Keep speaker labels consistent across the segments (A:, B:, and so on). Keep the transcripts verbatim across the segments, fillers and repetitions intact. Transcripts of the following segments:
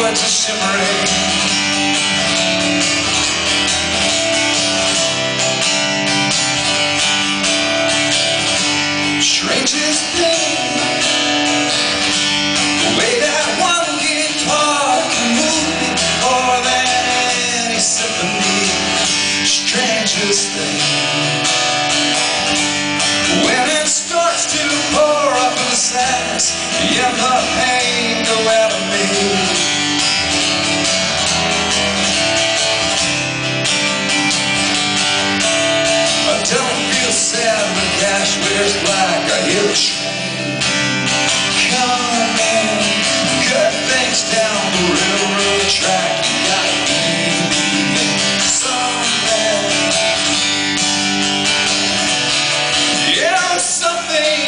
A: woods are shimmering. Strangest thing, the way that one guitar can move me more than any symphony. Strangest thing, when it starts to pour up in the sadness and the pain go out of me. I don't feel sad when cash wears black. I hear the train coming, cut things down the railroad track. You gotta believe in something. Yeah, something.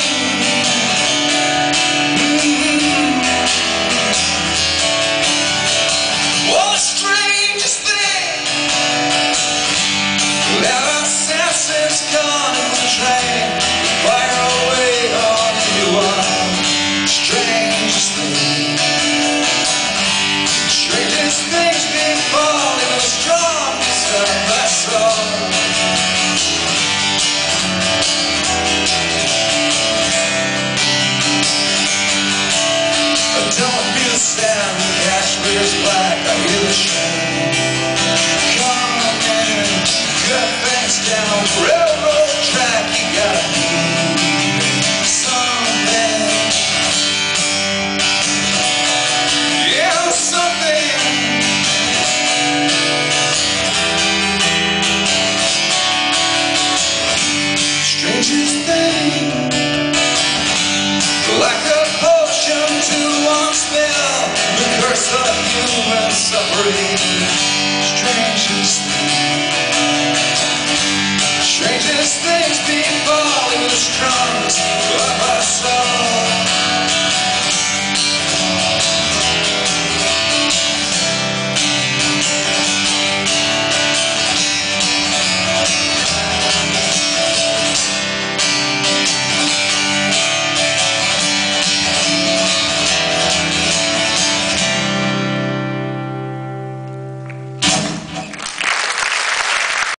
A: Mm-hmm. Well, the strangest thing that I sense is coming from the train. Fire away on anyone. Strangest thing. Strangest things been falling the strongest of my soul. I don't feel sad when cash wears black. I hear the train coming, cut things down the railroad track. You gotta believe in something. Yeah, something. Strangest thing, like a potion to one spell, the curse of human suffering. Strangest